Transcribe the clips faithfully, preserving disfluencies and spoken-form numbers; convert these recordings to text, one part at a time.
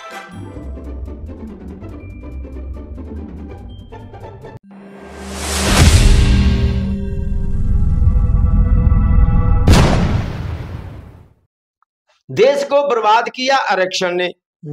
देश को बर्बाद किया आरक्षण ने।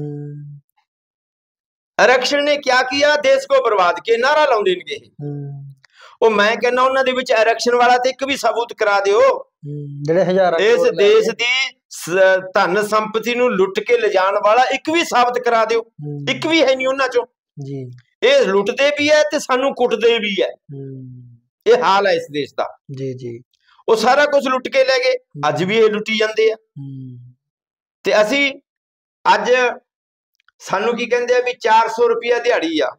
आरक्षण ने क्या किया? देश को बर्बाद किया। नारा लाउंदे ने ਉਹ ਮੈਂ ਕਹਿੰਦਾ ਉਹਨਾਂ ਦੇ ਵਿੱਚ ਆਰਕਸ਼ਣ ਵਾਲਾ ਤੇ ਇੱਕ ਵੀ ਸਬੂਤ ਕਰਾ ਦਿਓ ਜਿਹੜੇ ਹਜ਼ਾਰਾਂ ਇਸ ਦੇਸ਼ ਦੀ ਧਨ ਸੰਪਤੀ ਨੂੰ ਲੁੱਟ ਕੇ ਲਿਜਾਣ ਵਾਲਾ ਇੱਕ ਵੀ ਸਾਬਤ ਕਰਾ ਦਿਓ। ਇੱਕ ਵੀ ਹੈ ਨਹੀਂ ਉਹਨਾਂ ਚੋਂ ਜੀ। ਇਹ ਲੁੱਟਦੇ ਵੀ ਹੈ ਤੇ ਸਾਨੂੰ ਕੁੱਟਦੇ ਵੀ ਹੈ। ਇਹ ਹਾਲ ਹੈ ਇਸ ਦੇਸ਼ ਦਾ ਜੀ ਜੀ। ਉਹ ਸਾਰਾ ਕੁਝ ਲੁੱਟ ਕੇ ਲੈ ਗਏ, ਅੱਜ ਵੀ ਇਹ ਲੁੱਟੀ ਜਾਂਦੇ ਆ। ਤੇ ਅਸੀਂ ਅੱਜ ਸਾਨੂੰ ਕੀ ਕਹਿੰਦੇ ਆ ਵੀ ਚਾਰ ਸੌ ਰੁਪਇਆ ਦਿਹਾੜੀ ਆ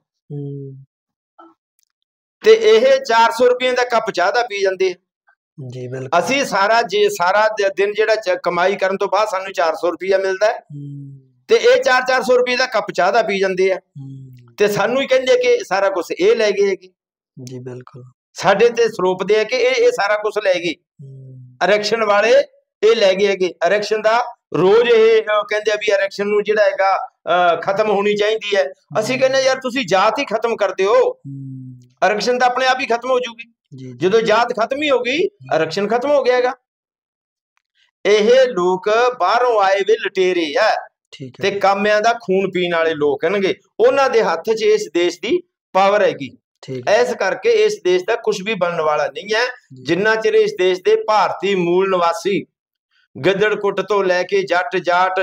ਤੇ ਇਹ ਚਾਰ सौ रुपये का कप चाह का पी जाते जी। बिल्कुल असी सारा जे सारा दिन जेड़ा कमाई करन तो बाद सानू चार सौ रुपया मिलता है ते ये चार चार सौ रुपये का कप चाह का पी जाते हैं ते सानू ही कहंदे कि सारा कुछ ये लै गए जी। बिल्कुल साडे ते सरोपदे है कि ये सारा कुछ लै गए। आरक्षण वाले ये लै गए। आरक्षण का रोज ये कहंदे भी आरक्षण नू जिहड़ा हैगा खत्म होनी चाहिए है। असी कहने यार तुसी जात ही खत्म कर दिओ, आरक्षण तो अपने आप ही खत्म हो जाऊगी। जो जात खत्म ही होगी आरक्षण खत्म हो गया। यह लोग बाहरों आए वे लुटेरे है ते कामियां दा खून पीने वाले लोग हनगे। उन्हां दे हत्थ च इस देश की पावर हैगी। इस करके इस देश का कुछ भी बनने वाला नहीं है जिन्ना चिर इस देश के भारतीय मूल निवासी गदड़ कुट तो लैके जट जाट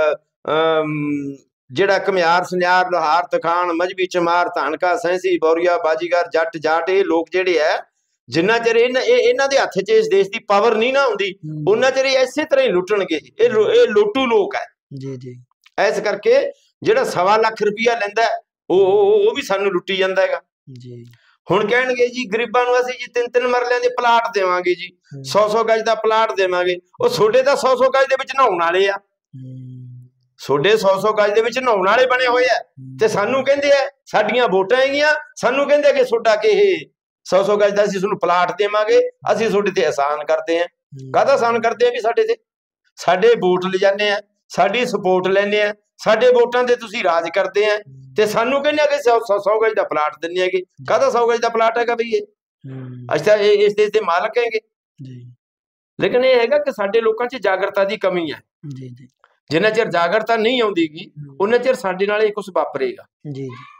जिहड़ा घमियार सुनियार लोहार तखान मजबी चमार धानका सैंसी बौरिया बाजीगर जट जाट ये लोग जिहड़े है जिन्ना चिर इन्हां दे हत्थ च इस देश की पावर नहीं ना हुंदी उन्ना चिर इसे तरह ही लुटणगे। ये लोटू लोग है जी जी। इस करके जिहड़ा सवा लाख रुपया लैंदा वो भी सानू लुट्टी जांदा हैगा जी। हुण कहणगे जी गरीबां नूं असीं जी तीन तीन मरलियां दे प्लाट देवांगे जी, सौ सौ गज दा प्लाट देवांगे। वो सोडे तां सौ सौ गज दे विच नहाउण वाले आ, सोडे सौ सौ गज दे विच नहाउण वाले बने होए आ ते सानू कहंदे आ साडीआं वोटां हैगीआं, सानू कहंदे कि सोडा कि इह सौ सौ गज दा असीं तुहानूं प्लाट देवांगे, असीं सोडे ते एहसान करदे आ। काहदा एहसान करदे आ भी साडे ते साडे वोट ले जाने आ, साडी सपोर्ट लैने आ, साडे वोटां ते तुसीं राज करदे आ ते सानू कहंदे आ कि सौ सौ सौ गज दा प्लाट दिंदे हैगे। काहदा सौ गज दा प्लाट हैगा बई इह अच्छा इस देश दे मालक हैगे जी। लेकिन यह हैगा कि साडे लोकां च जागरता दी कमी है जी जी। जिन्ना चिर जागरता नहीं आउंदी उन्ना चिर साडे नाल कुछ वापरेगा जी।